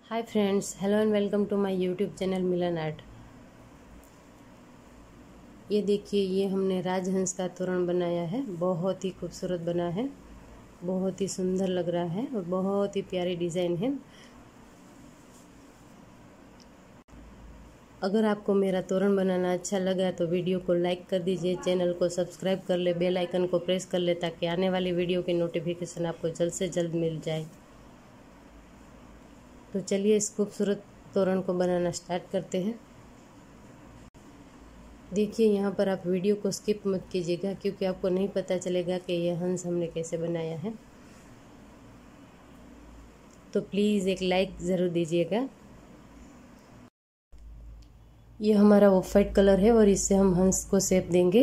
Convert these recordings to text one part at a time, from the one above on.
Hi friends, hello and welcome to my YouTube channel Milan art. ये देखिए, ये हमने राजहंस का तोरण बनाया है। बहुत ही खूबसूरत बना है, बहुत ही सुंदर लग रहा है और बहुत ही प्यारी डिज़ाइन है। अगर आपको मेरा तोरण बनाना अच्छा लगा तो वीडियो को लाइक कर दीजिए, चैनल को सब्सक्राइब कर ले, बेल आइकन को प्रेस कर ले ताकि आने वाली वीडियो की नोटिफिकेशन आपको जल्द से जल्द मिल जाए। तो चलिए इस खूबसूरत तोरण को बनाना स्टार्ट करते हैं। देखिए, यहाँ पर आप वीडियो को स्किप मत कीजिएगा क्योंकि आपको नहीं पता चलेगा कि यह हंस हमने कैसे बनाया है। तो प्लीज़ एक लाइक ज़रूर दीजिएगा। ये हमारा ऑफ वाइट कलर है और इससे हम हंस को शेप देंगे।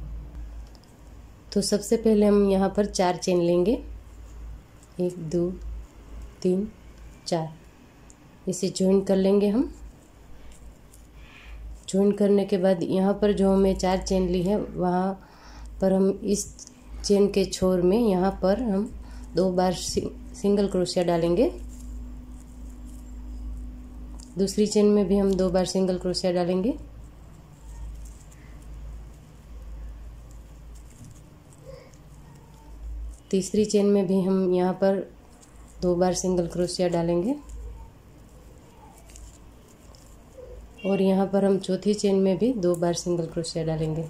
तो सबसे पहले हम यहाँ पर 4 चेन लेंगे, 1 2 3 4। इसे ज्वाइन कर लेंगे हम। ज्वाइन करने के बाद यहाँ पर जो हमें 4 चेन ली है वहाँ पर हम इस चेन के छोर में यहाँ पर हम 2 बार सिंगल क्रोशिया डालेंगे। दूसरी चेन में भी हम 2 बार सिंगल क्रोशिया डालेंगे। तीसरी चेन में भी हम यहाँ पर 2 बार सिंगल क्रोशिया डालेंगे और यहाँ पर हम चौथी चेन में भी 2 बार सिंगल क्रोशिया डालेंगे।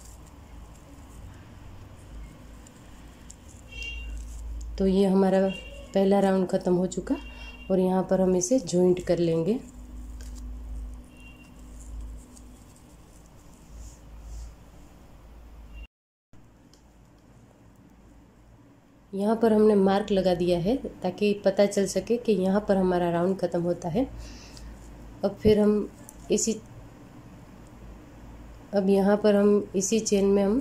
तो ये हमारा पहला राउंड ख़त्म हो चुका और यहाँ पर हम इसे जॉइंट कर लेंगे। यहाँ पर हमने मार्क लगा दिया है ताकि पता चल सके कि यहाँ पर हमारा राउंड ख़त्म होता है। अब यहाँ पर हम इसी चेन में हम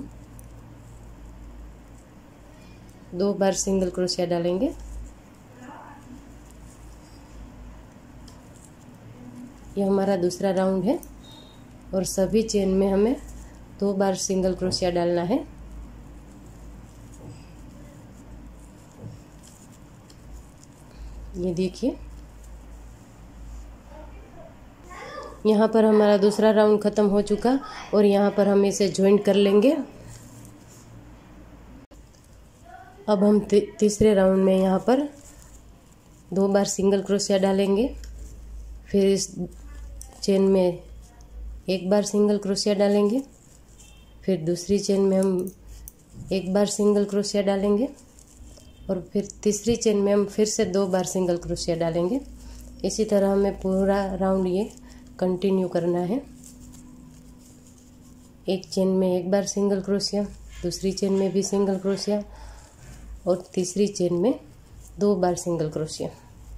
2 बार सिंगल क्रोशिया डालेंगे। ये हमारा दूसरा राउंड है और सभी चेन में हमें 2 बार सिंगल क्रोशिया डालना है। ये देखिए, यहाँ पर हमारा दूसरा राउंड ख़त्म हो चुका और यहाँ पर हम इसे ज्वाइन कर लेंगे। अब हम तीसरे राउंड में यहाँ पर 2 बार सिंगल क्रोशिया डालेंगे। फिर इस चेन में 1 बार सिंगल क्रोशिया डालेंगे। फिर दूसरी चेन में हम 1 बार सिंगल क्रोशिया डालेंगे और फिर तीसरी चेन में हम फिर से 2 बार सिंगल क्रोशिया डालेंगे। इसी तरह हमें पूरा राउंड ये कंटिन्यू करना है। एक चेन में 1 बार सिंगल क्रोशिया, दूसरी चेन में भी सिंगल क्रोशिया और तीसरी चेन में 2 बार सिंगल क्रोशिया।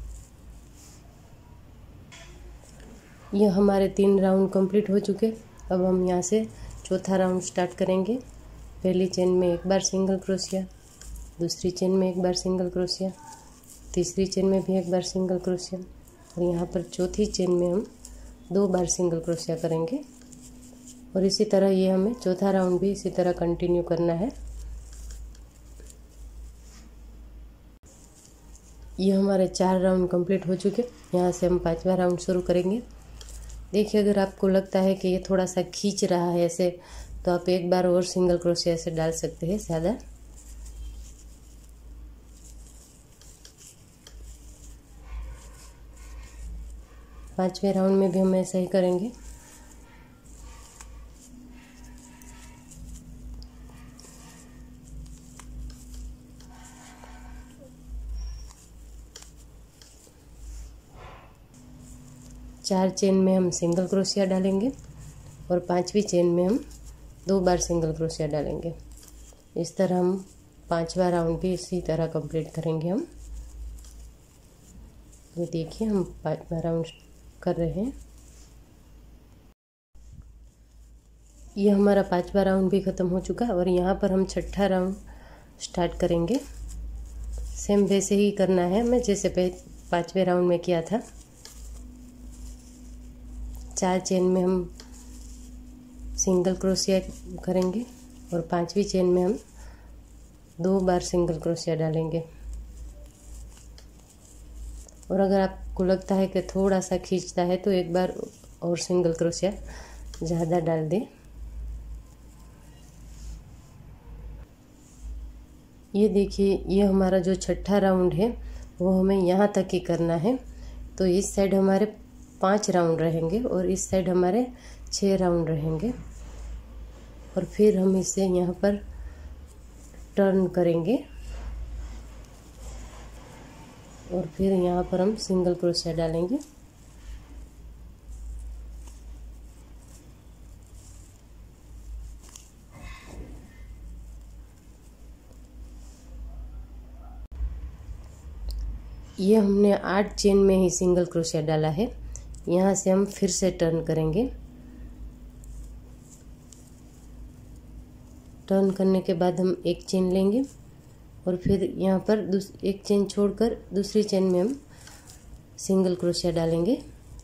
ये हमारे 3 राउंड कंप्लीट हो चुके। अब हम यहाँ से चौथा राउंड स्टार्ट करेंगे। पहली चेन में 1 बार सिंगल क्रोशिया, दूसरी चेन में 1 बार सिंगल क्रोशिया, तीसरी चेन में भी 1 बार सिंगल क्रोशिया और यहाँ पर चौथी चेन में हम 2 बार सिंगल क्रोशिया करेंगे। और इसी तरह ये हमें चौथा राउंड भी इसी तरह कंटिन्यू करना है। ये हमारे 4 राउंड कंप्लीट हो चुके। यहाँ से हम 5वां राउंड शुरू करेंगे। देखिए, अगर आपको लगता है कि ये थोड़ा सा खींच रहा है ऐसे, तो आप 1 बार और सिंगल क्रोशिया से डाल सकते हैं ज़्यादा। पांचवें राउंड में भी हम ऐसा ही करेंगे। चार चेन में हम सिंगल क्रोशिया डालेंगे और 5वीं चेन में हम 2 बार सिंगल क्रोशिया डालेंगे। इस तरह हम 5वां राउंड भी इसी तरह कंप्लीट करेंगे हम। ये देखिए, हम 5वां राउंड कर रहे हैं। ये हमारा 5वां राउंड भी ख़त्म हो चुका और यहाँ पर हम 6ठा राउंड स्टार्ट करेंगे। सेम वैसे ही करना है हमें जैसे 5वें राउंड में किया था। 4 चेन में हम सिंगल क्रोशिया करेंगे और 5वीं चेन में हम 2 बार सिंगल क्रोशिया डालेंगे। और अगर आपको आपको लगता है कि थोड़ा सा खींचता है तो एक बार और सिंगल क्रोशिया ज़्यादा डाल दें। ये देखिए, ये हमारा जो छठा राउंड है वो हमें यहाँ तक ही करना है। तो इस साइड हमारे 5 राउंड रहेंगे और इस साइड हमारे 6 राउंड रहेंगे। और फिर हम इसे यहाँ पर टर्न करेंगे और फिर यहाँ पर हम सिंगल क्रोशिया डालेंगे। ये हमने 8 चेन में ही सिंगल क्रोशिया डाला है। यहाँ से हम फिर से टर्न करेंगे। टर्न करने के बाद हम एक चेन लेंगे और फिर यहाँ पर एक चेन छोड़कर दूसरी चेन में हम सिंगल क्रोशिया डालेंगे।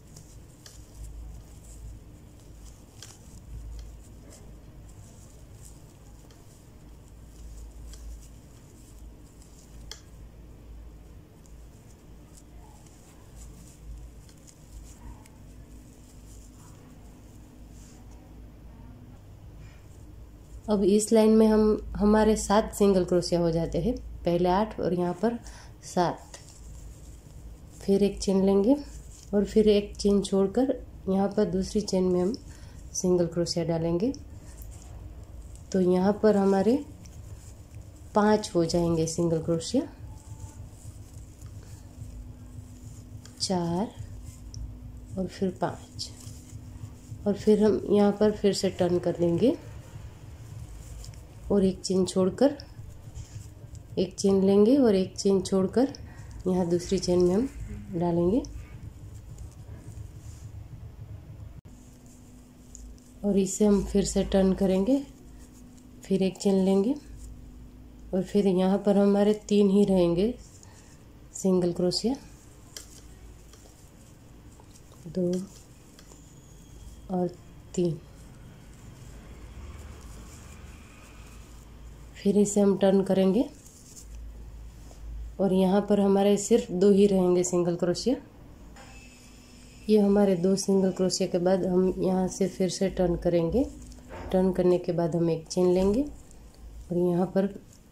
अब इस लाइन में हमारे 7 सिंगल क्रोशिया हो जाते हैं। पहले 8 और यहाँ पर 7। फिर एक चेन लेंगे और फिर एक चेन छोड़कर यहाँ पर दूसरी चेन में हम सिंगल क्रोशिया डालेंगे। तो यहाँ पर हमारे 5 हो जाएंगे सिंगल क्रोशिया। 4 और फिर 5 और फिर हम यहाँ पर फिर से टर्न कर देंगे और एक चेन छोड़कर एक चेन लेंगे और एक चेन छोड़कर यहाँ दूसरी चेन में हम डालेंगे और इसे हम फिर से टर्न करेंगे। फिर एक चेन लेंगे और फिर यहाँ पर हमारे 3 ही रहेंगे सिंगल क्रोशिया। 2 और 3। फिर इसे हम टर्न करेंगे और यहाँ पर हमारे सिर्फ 2 ही रहेंगे सिंगल क्रोशिया। ये हमारे 2 सिंगल क्रोशिया के बाद हम यहाँ से फिर से टर्न करेंगे। टर्न करने के बाद हम एक चेन लेंगे और यहाँ पर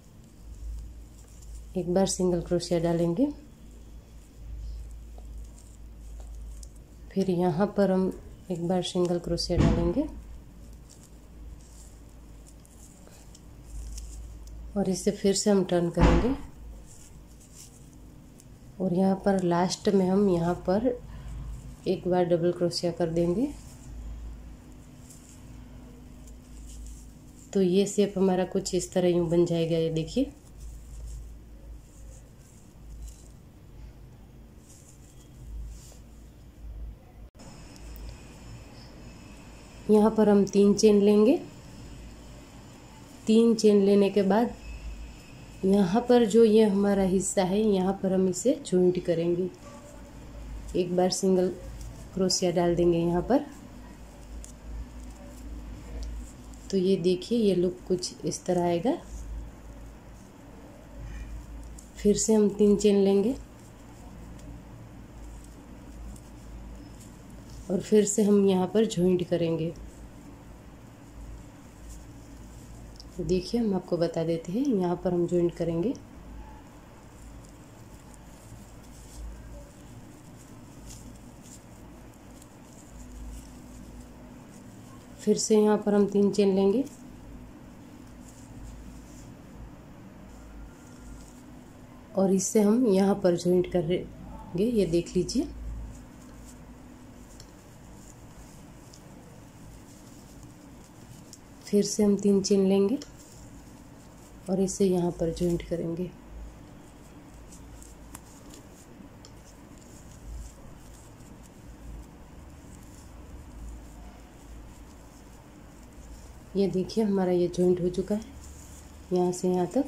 एक बार सिंगल क्रोशिया डालेंगे। फिर यहाँ पर हम एक बार सिंगल क्रोशिया डालेंगे और इसे फिर से हम टर्न करेंगे और यहाँ पर लास्ट में हम यहाँ पर एक बार डबल क्रोशिया कर देंगे। तो ये शेप हमारा कुछ इस तरह यूँ बन जाएगा। ये देखिए, यहाँ पर हम 3 चेन लेंगे। 3 चेन लेने के बाद यहाँ पर जो ये हमारा हिस्सा है यहाँ पर हम इसे जॉइंट करेंगे। एक बार सिंगल क्रोशिया डाल देंगे यहाँ पर। तो ये देखिए, ये लुक कुछ इस तरह आएगा। फिर से हम 3 चेन लेंगे और फिर से हम यहाँ पर जॉइंट करेंगे। देखिए, हम आपको बता देते हैं, यहाँ पर हम जॉइंट करेंगे। फिर से यहाँ पर हम 3 चेन लेंगे और इससे हम यहाँ पर जॉइंट करेंगे। ये देख लीजिए, फिर से हम 3 चेन लेंगे और इसे यहाँ पर जॉइंट करेंगे। ये देखिए, हमारा ये जॉइंट हो चुका है यहाँ से यहाँ तक।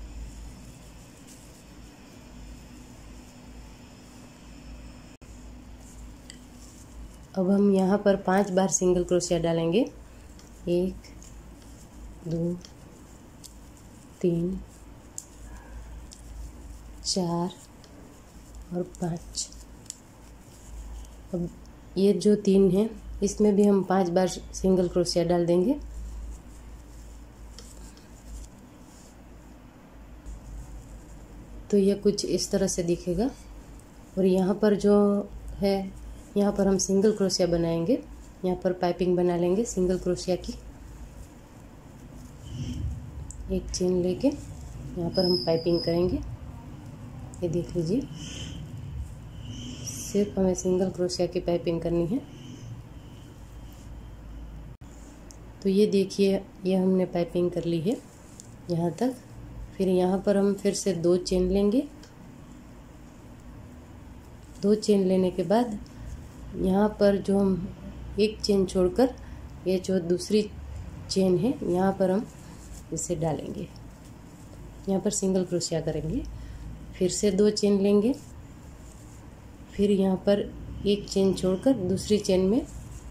अब हम यहाँ पर 5 बार सिंगल क्रोशिया डालेंगे। 1 2 3 4 और 5। अब ये जो 3 है इसमें भी हम 5 बार सिंगल क्रोशिया डाल देंगे। तो ये कुछ इस तरह से दिखेगा। और यहाँ पर जो है, यहाँ पर हम सिंगल क्रोशिया बनाएंगे। यहाँ पर पाइपिंग बना लेंगे सिंगल क्रोशिया की। एक चेन लेके यहाँ पर हम पाइपिंग करेंगे। ये देख लीजिए, सिर्फ हमें सिंगल क्रोशिया की पाइपिंग करनी है। तो ये देखिए, ये हमने पाइपिंग कर ली है यहाँ तक। फिर यहाँ पर हम फिर से 2 चेन लेंगे। 2 चेन लेने के बाद यहाँ पर जो हम एक चेन छोड़कर ये जो दूसरी चेन है यहाँ पर हम इसे डालेंगे। यहाँ पर सिंगल क्रोशिया करेंगे। फिर से 2 चेन लेंगे। फिर यहाँ पर एक चेन छोड़कर दूसरी चेन में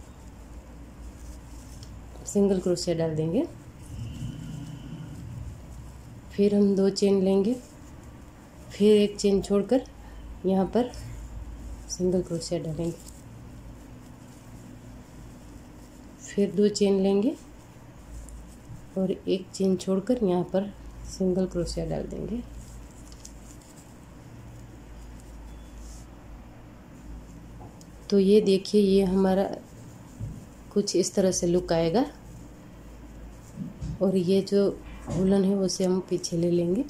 सिंगल क्रोशिया डाल देंगे। फिर हम 2 चेन लेंगे। फिर एक चेन छोड़कर यहाँ पर सिंगल क्रोशिया डालेंगे। फिर 2 चेन लेंगे और एक चेन छोड़कर यहाँ पर सिंगल क्रोशिया डाल देंगे। तो ये देखिए, ये हमारा कुछ इस तरह से लुक आएगा। और ये जो वूलन है उसे हम पीछे ले लेंगे।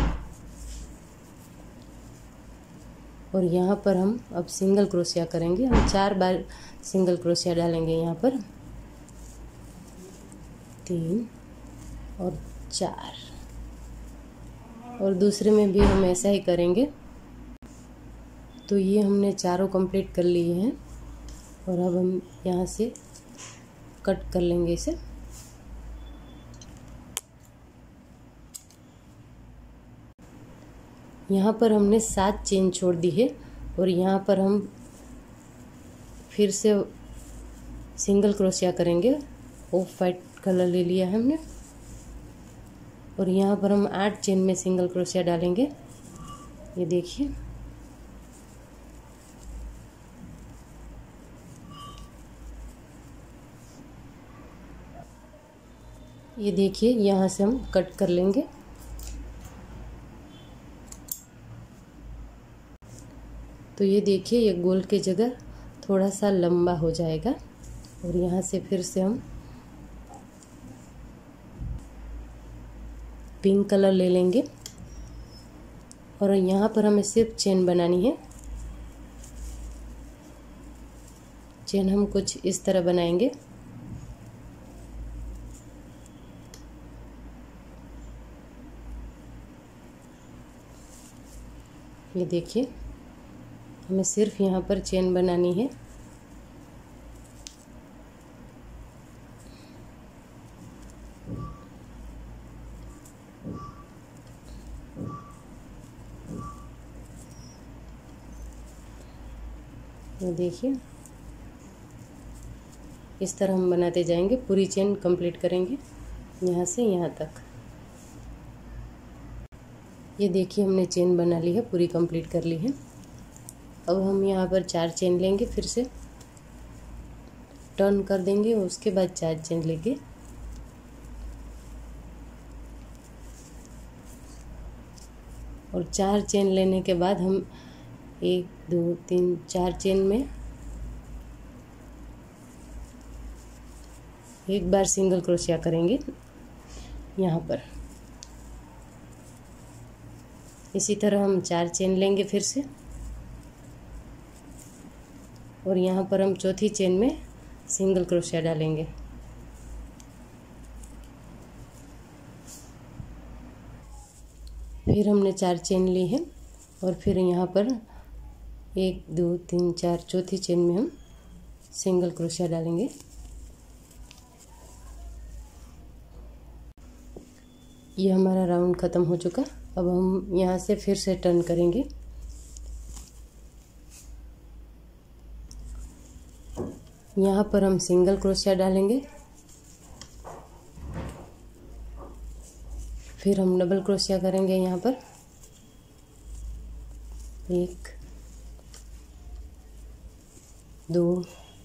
और यहाँ पर हम अब सिंगल क्रोशिया करेंगे। हम 4 बार सिंगल क्रोशिया डालेंगे। यहाँ पर 3 और 4, और दूसरे में भी हम ऐसा ही करेंगे। तो ये हमने चारों कंप्लीट कर लिए हैं। और अब हम यहाँ से कट कर लेंगे इसे। यहाँ पर हमने 7 चेन छोड़ दी है। और यहाँ पर हम फिर से सिंगल क्रोशिया करेंगे। ऑफ वाइट कलर ले लिया है हमने। और यहाँ पर हम 8 चेन में सिंगल क्रोशिया डालेंगे। ये देखिए, ये देखिए, यहाँ से हम कट कर लेंगे। तो ये देखिए, ये गोल के जगह थोड़ा सा लंबा हो जाएगा। और यहाँ से फिर से हम पिंक कलर ले लेंगे। और यहाँ पर हमें सिर्फ चेन बनानी है। चेन हम कुछ इस तरह बनाएंगे। ये देखिए, हमें सिर्फ यहाँ पर चेन बनानी है। ये देखिए, इस तरह हम बनाते जाएंगे। पूरी चेन कंप्लीट करेंगे यहाँ से यहाँ तक। ये देखिए, हमने चेन बना ली है, पूरी कंप्लीट कर ली है। अब हम यहाँ पर 4 चेन लेंगे। फिर से टर्न कर देंगे। उसके बाद 4 चेन लेंगे। और 4 चेन लेने के बाद हम 1 2 3 4 चेन में एक बार सिंगल क्रोशिया करेंगे यहाँ पर। इसी तरह हम 4 चेन लेंगे फिर से। और यहाँ पर हम चौथी चेन में सिंगल क्रोशिया डालेंगे। फिर हमने 4 चेन ली है। और फिर यहाँ पर 1 2 3 4 चौथी चेन में हम सिंगल क्रोशिया डालेंगे। ये हमारा राउंड ख़त्म हो चुका। अब हम यहाँ से फिर से टर्न करेंगे। यहाँ पर हम सिंगल क्रोशिया डालेंगे। फिर हम डबल क्रोशिया करेंगे यहाँ पर 1 2,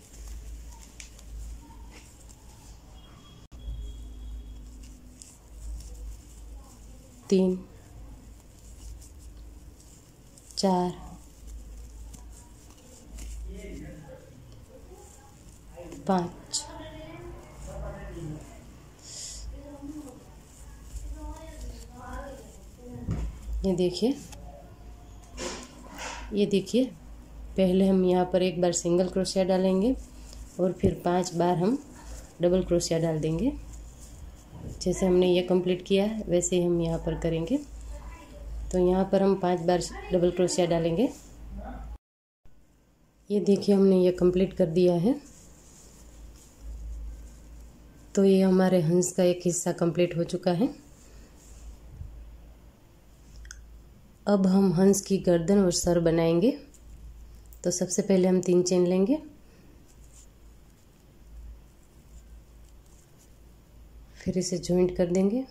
3, 4, 5। ये देखिए पहले हम यहाँ पर एक बार सिंगल क्रोशिया डालेंगे और फिर 5 बार हम डबल क्रोशिया डाल देंगे। जैसे हमने ये कंप्लीट किया है वैसे ही हम यहाँ पर करेंगे। तो यहाँ पर हम 5 बार डबल क्रोशिया डालेंगे। ये देखिए हमने ये कंप्लीट कर दिया है। तो ये हमारे हंस का एक हिस्सा कंप्लीट हो चुका है। अब हम हंस की गर्दन और सर बनाएंगे। तो सबसे पहले हम 3 चेन लेंगे, फिर इसे जॉइंट कर देंगे।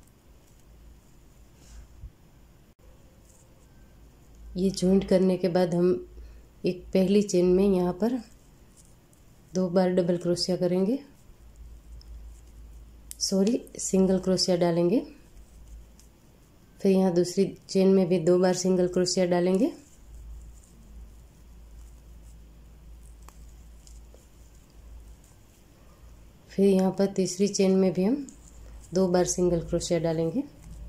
ये जॉइंट करने के बाद हम एक पहली चेन में यहाँ पर 2 बार डबल क्रोशिया करेंगे, सिंगल क्रोशिया डालेंगे। फिर यहाँ दूसरी चेन में भी 2 बार सिंगल क्रोशिया डालेंगे। फिर यहाँ पर तीसरी चेन में भी हम 2 बार सिंगल क्रोशिया डालेंगे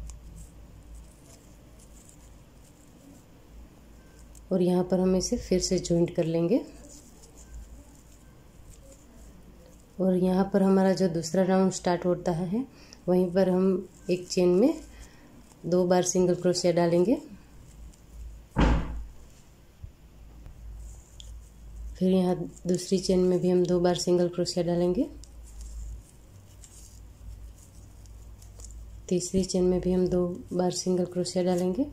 और यहाँ पर हम इसे फिर से जॉइंट कर लेंगे। और यहाँ पर हमारा जो दूसरा राउंड स्टार्ट होता है वहीं पर हम एक चेन में 2 बार सिंगल क्रोशिया डालेंगे। फिर यहाँ दूसरी चेन में भी हम 2 बार सिंगल क्रोशिया डालेंगे। तीसरी चेन में भी हम 2 बार सिंगल क्रोशिया डालेंगे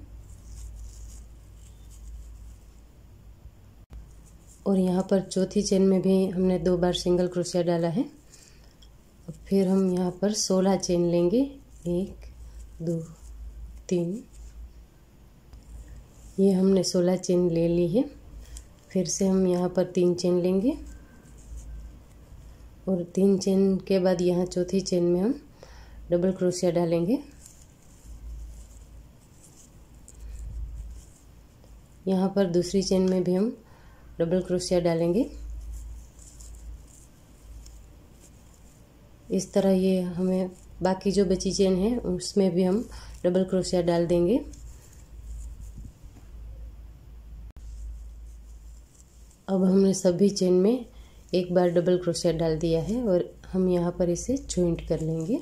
और यहाँ पर चौथी चेन में भी हमने 2 बार सिंगल क्रोशिया डाला है। फिर हम यहाँ पर 16 चेन लेंगे, 1, 2, 3। ये हमने 16 चेन ले ली है। फिर से हम यहाँ पर 3 चेन लेंगे और 3 चेन के बाद यहाँ चौथी चेन में हम डबल क्रोशिया डालेंगे। यहाँ पर दूसरी चेन में भी हम डबल क्रोशिया डालेंगे। इस तरह ये हमें बाकी जो बची चेन है उसमें भी हम डबल क्रोशिया डाल देंगे। अब हमने सभी चेन में एक बार डबल क्रोशिया डाल दिया है और हम यहाँ पर इसे जॉइंट कर लेंगे।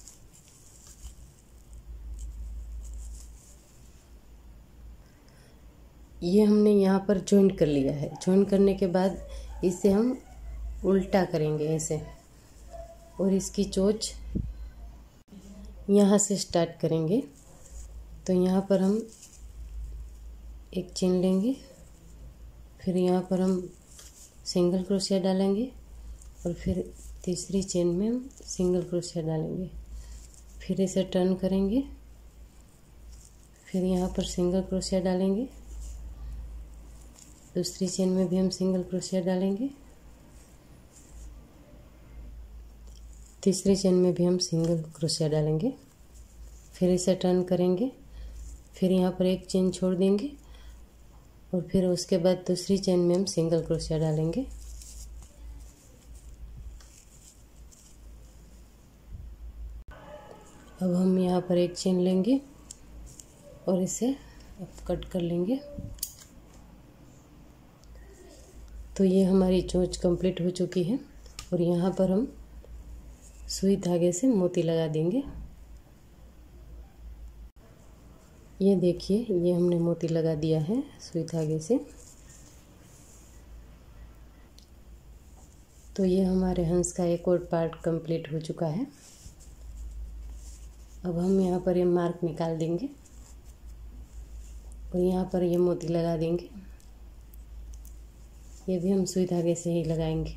ये हमने यहाँ पर जॉइंट कर लिया है। जॉइंट करने के बाद इसे हम उल्टा करेंगे ऐसे और इसकी चोंच यहाँ से स्टार्ट करेंगे। तो यहाँ पर हम एक चेन लेंगे, फिर यहाँ पर हम सिंगल क्रोशिया डालेंगे और फिर तीसरी चेन में हम सिंगल क्रोशिया डालेंगे। फिर इसे टर्न करेंगे, फिर यहाँ पर सिंगल क्रोशिया डालेंगे। दूसरी चेन में भी हम सिंगल क्रोशिया डालेंगे। तीसरी चेन में भी हम सिंगल क्रोशिया डालेंगे। फिर इसे टर्न करेंगे, फिर यहाँ पर एक चेन छोड़ देंगे और फिर उसके बाद दूसरी चेन में हम सिंगल क्रोशिया डालेंगे। अब हम यहाँ पर एक चेन लेंगे और इसे अब कट कर लेंगे। तो ये हमारी चोंच कंप्लीट हो चुकी है और यहाँ पर हम सुई धागे से मोती लगा देंगे। ये देखिए ये हमने मोती लगा दिया है सुई धागे से। तो ये हमारे हंस का एक और पार्ट कंप्लीट हो चुका है। अब हम यहाँ पर ये मार्क निकाल देंगे और यहाँ पर ये मोती लगा देंगे। ये भी हम सुई धागे से ही लगाएंगे।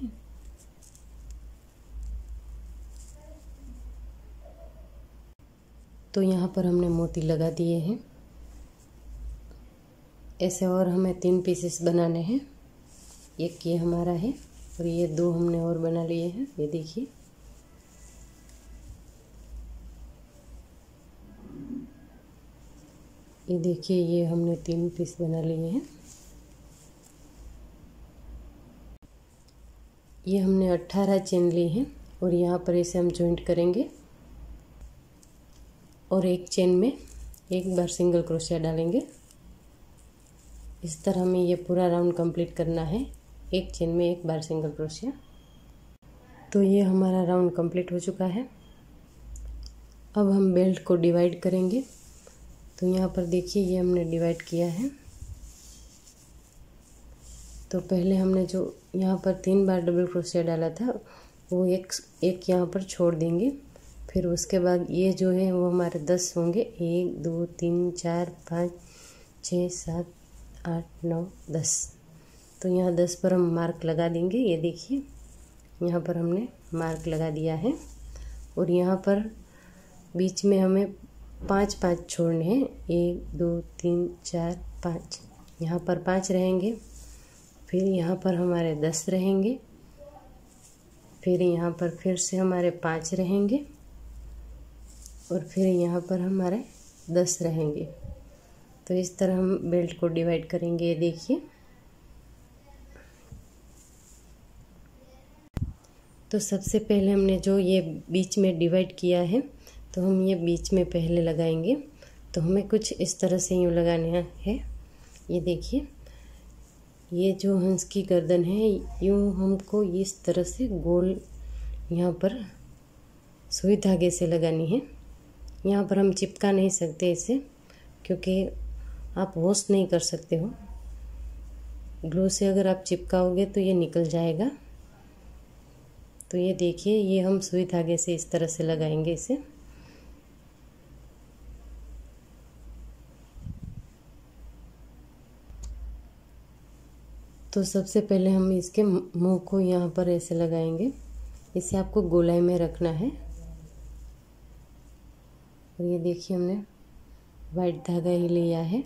तो यहाँ पर हमने मोती लगा दिए हैं। ऐसे और हमें 3 पीसेस बनाने हैं। एक ये हमारा है और ये 2 हमने और बना लिए हैं। ये देखिए, ये देखिए, ये हमने 3 पीस बना लिए हैं। ये हमने 18 चेन ली हैं और यहाँ पर इसे हम जॉइंट करेंगे और एक चेन में एक बार सिंगल क्रोशिया डालेंगे। इस तरह हमें ये पूरा राउंड कंप्लीट करना है, एक चेन में एक बार सिंगल क्रोशिया। तो ये हमारा राउंड कंप्लीट हो चुका है। अब हम बेल्ट को डिवाइड करेंगे। तो यहाँ पर देखिए, ये हमने डिवाइड किया है। तो पहले हमने जो यहाँ पर 3 बार डबल क्रोशिया डाला था वो एक यहाँ पर छोड़ देंगे। फिर उसके बाद ये जो है वो हमारे 10 होंगे। 1 2 3 4 5 6 7 8 9 10। तो यहाँ 10 पर हम मार्क लगा देंगे। ये देखिए, यहाँ पर हमने मार्क लगा दिया है और यहाँ पर बीच में हमें 5 5 छोड़ने हैं। 1 2 3 4 5, यहाँ पर 5 रहेंगे। फिर यहाँ पर हमारे 10 रहेंगे। फिर यहाँ पर फिर से हमारे 5 रहेंगे और फिर यहाँ पर हमारे 10 रहेंगे। तो इस तरह हम बेल्ट को डिवाइड करेंगे। ये देखिए, तो सबसे पहले हमने जो ये बीच में डिवाइड किया है तो हम ये बीच में पहले लगाएंगे। तो हमें कुछ इस तरह से यूँ लगाना है। ये देखिए, ये जो हंस की गर्दन है यूँ हमको इस तरह से गोल यहाँ पर सुई धागे से लगानी है। यहाँ पर हम चिपका नहीं सकते इसे, क्योंकि आप वॉश नहीं कर सकते हो। ग्लू से अगर आप चिपकाओगे तो ये निकल जाएगा। तो ये देखिए, ये हम सुई धागे से इस तरह से लगाएंगे इसे। तो सबसे पहले हम इसके मुंह को यहाँ पर ऐसे लगाएंगे। इसे आपको गोलाई में रखना है। और ये देखिए, हमने वाइट धागा ही लिया है।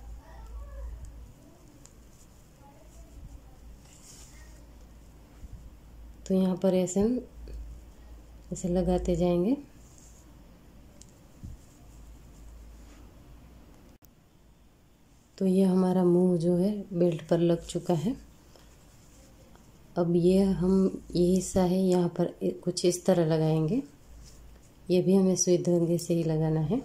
तो यहाँ पर ऐसे हम ऐसे लगाते जाएंगे। तो ये हमारा मुंह जो है बेल्ट पर लग चुका है। अब ये हिस्सा है यहाँ पर कुछ इस तरह लगाएंगे। ये भी हमें सुई धागे से ही लगाना है।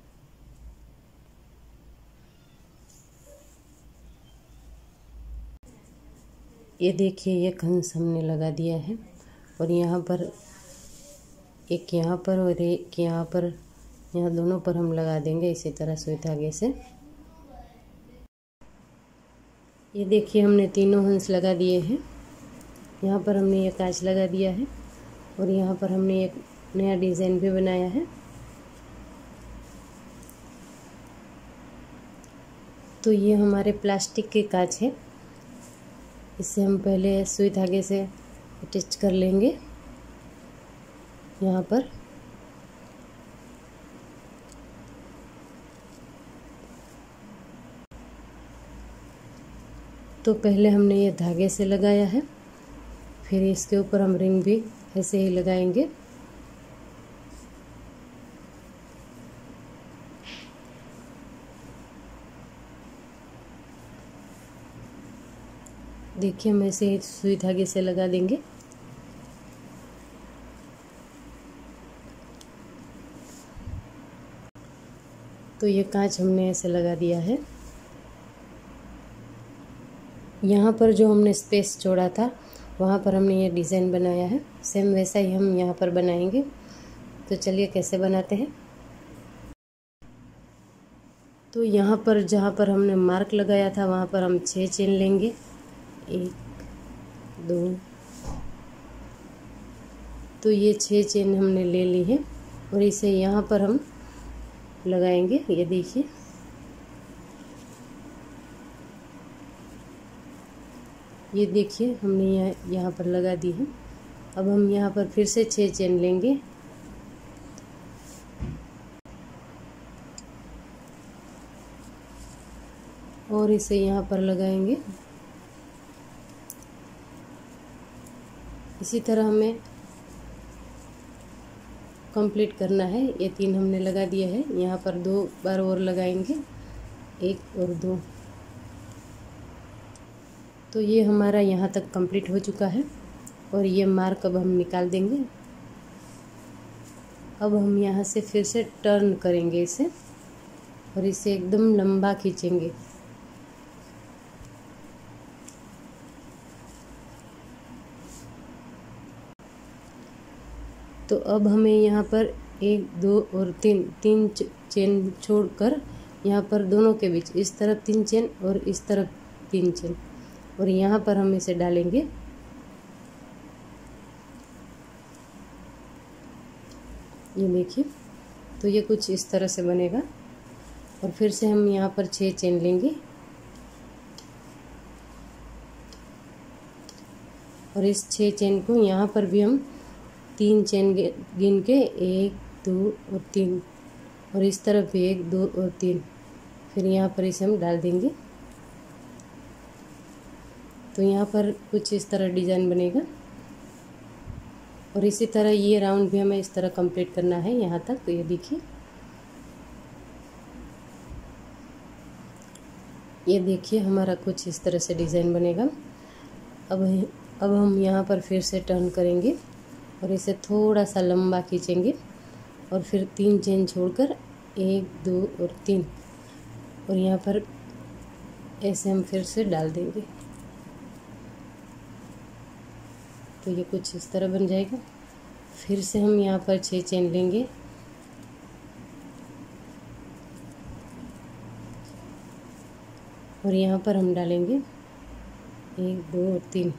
ये देखिए, ये खंस हमने लगा दिया है और यहाँ पर एक यहाँ पर और एक यहाँ पर, यहाँ दोनों पर हम लगा देंगे इसी तरह सुई धागे से। ये देखिए, हमने तीनों हंस लगा दिए हैं। यहाँ पर हमने ये कांच लगा दिया है और यहाँ पर हमने एक नया डिज़ाइन भी बनाया है। तो ये हमारे प्लास्टिक के कांच है। इसे हम पहले सुई धागे से अटैच कर लेंगे यहाँ पर। तो पहले हमने ये धागे से लगाया है, फिर इसके ऊपर हम रिंग भी ऐसे ही लगाएंगे। देखिए, हम ऐसे ही सुई धागे से लगा देंगे। तो ये कांच हमने ऐसे लगा दिया है। यहाँ पर जो हमने स्पेस छोड़ा था वहाँ पर हमने ये डिज़ाइन बनाया है। सेम वैसा ही हम यहाँ पर बनाएंगे। तो चलिए कैसे बनाते हैं। तो यहाँ पर जहाँ पर हमने मार्क लगाया था वहाँ पर हम 6 चेन लेंगे। 1 2, तो ये 6 चेन हमने ले ली है और इसे यहाँ पर हम लगाएंगे। ये देखिए, ये देखिए, हमने यहाँ पर लगा दी है। अब हम यहाँ पर फिर से 6 चेन लेंगे और इसे यहाँ पर लगाएंगे। इसी तरह हमें कंप्लीट करना है। ये 3 हमने लगा दिया है, यहाँ पर 2 बार और लगाएंगे, 1 और 2। तो ये हमारा यहाँ तक कंप्लीट हो चुका है और ये मार्क अब हम निकाल देंगे। अब हम यहाँ से फिर से टर्न करेंगे इसे और इसे एकदम लंबा खींचेंगे। तो अब हमें यहाँ पर 1 2 और 3 चेन छोड़कर यहाँ पर दोनों के बीच इस तरफ 3 चेन और इस तरफ 3 चेन, और यहाँ पर हम इसे डालेंगे। ये देखिए, तो ये कुछ इस तरह से बनेगा। और फिर से हम यहाँ पर 6 चेन लेंगे और इस 6 चेन को यहाँ पर भी हम 3 चेन गिन के 1 2 और 3, और इस तरफ भी 1 2 और 3, फिर यहाँ पर इसे हम डाल देंगे। तो यहाँ पर कुछ इस तरह डिज़ाइन बनेगा। और इसी तरह ये राउंड भी हमें इस तरह कंप्लीट करना है यहाँ तक। तो ये देखिए, ये देखिए हमारा कुछ इस तरह से डिज़ाइन बनेगा। अब हम यहाँ पर फिर से टर्न करेंगे और इसे थोड़ा सा लंबा खींचेंगे और फिर 3 चेन छोड़कर 1 2 और 3, और यहाँ पर ऐसे हम फिर से डाल देंगे। तो ये कुछ इस तरह बन जाएगा। फिर से हम यहाँ पर 6 चेन लेंगे और यहाँ पर हम डालेंगे 1 2 और 3।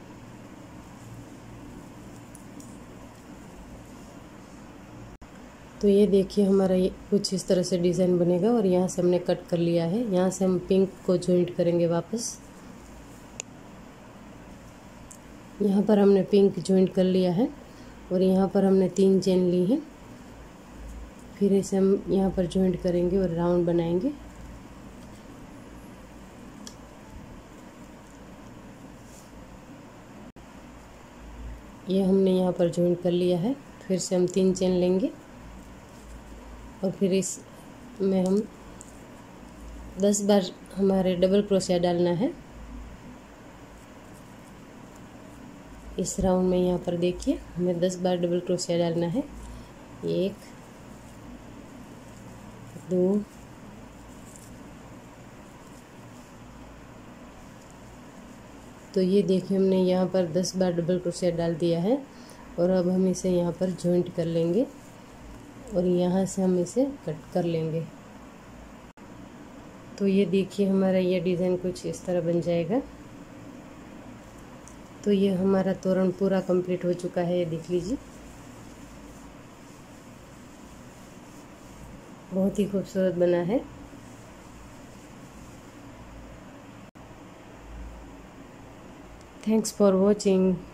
तो ये देखिए हमारा ये कुछ इस तरह से डिज़ाइन बनेगा। और यहाँ से हमने कट कर लिया है। यहाँ से हम पिंक को जॉइंट करेंगे वापस। यहाँ पर हमने पिंक जॉइंट कर लिया है और यहाँ पर हमने 3 चेन ली है। फिर इसे हम यहाँ पर जॉइंट करेंगे और राउंड बनाएंगे। ये हमने यहाँ पर जॉइंट कर लिया है। फिर से हम 3 चेन लेंगे और फिर इस में हम 10 बार हमारे डबल क्रोशिया डालना है। इस राउंड में यहाँ पर देखिए हमें 10 बार डबल क्रोशिया डालना है। 1 2 तो ये देखिए हमने यहाँ पर 10 बार डबल क्रोशिया डाल दिया है। और अब हम इसे यहाँ पर जॉइंट कर लेंगे और यहाँ से हम इसे कट कर लेंगे। तो ये देखिए हमारा ये डिज़ाइन कुछ इस तरह बन जाएगा। तो ये हमारा तोरण पूरा कंप्लीट हो चुका है। ये देख लीजिए, बहुत ही खूबसूरत बना है। Thanks for watching.